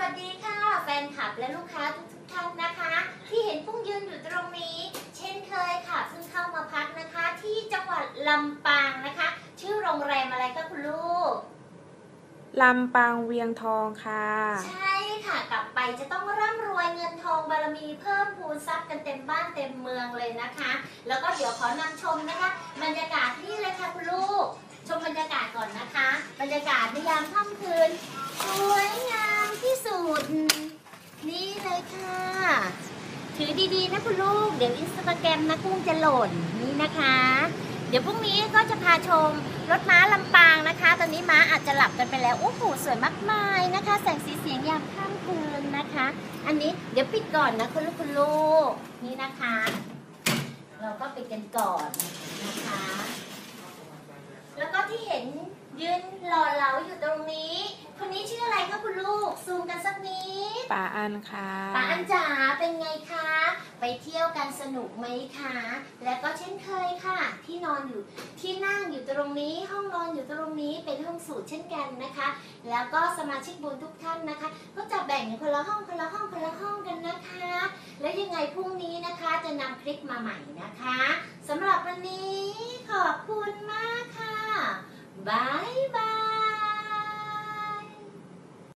วัสดีค่ะแฟนคลับและลูกค้าทุกท่านนะคะที่เห็นปุ้งยืนอยู่ตรงนี้เช่นเคยค่ะเพิ่งเข้ามาพักนะคะที่จังหวัดลำปางนะคะชื่อโรงแรมอะไรคะคุณลูกลำปางเวียงทองค่ะใช่ค่ะกลับไปจะต้องร่ำรวยเงินทองบารมีเพิ่มพูนทรัพย์กันเต็มบ้านเต็มเมืองเลยนะคะแล้วก็เดี๋ยวขอนำชมนะคะบรรยากาศนี่เลยค่ะคุณลูกชมบรรยากาศก่อนนะคะบรรยากาศในยามค่ำคืนสวยงามที่สุดนี่เลยค่ะถือดีๆนะคุณลูกเดี๋ยวอินสตาแกรมนะกุ้งจะหล่นนี่นะคะเดี๋ยวพรุ่งนี้ก็จะพาชมรถม้าลำปางนะคะตอนนี้ม้าอาจจะหลับกันไปแล้วโอ้โหสวยมากมายนะคะแสงสีเสียงยามค่ำคืนนะคะอันนี้เดี๋ยวปิดก่อนนะคุณลูกนี่นะคะเราก็ปิดกันก่อนนะคะแล้วก็ที่เห็นยืนหล่อเหลาอยู่ตรงนี้คนนี้ชื่ออะไรคะคุณลูกซูมกันสักนิดป่าอันค่ะป้าอันจ๋าเป็นไงคะไปเที่ยวกันสนุกไหมคะและก็เช่นเคยค่ะที่นอนอยู่ที่นั่งอยู่ตรงนี้ห้องนอนอยู่ตรงนี้เป็นห้องสูตรเช่นกันนะคะแล้วก็สมาชิกบุญทุกท่านนะคะก็จะแบ่งคนละห้องคนละห้องคนละห้องกันนะคะแล้วยังไงพรุ่งนี้นะคะจะนำคลิปมาใหม่นะคะ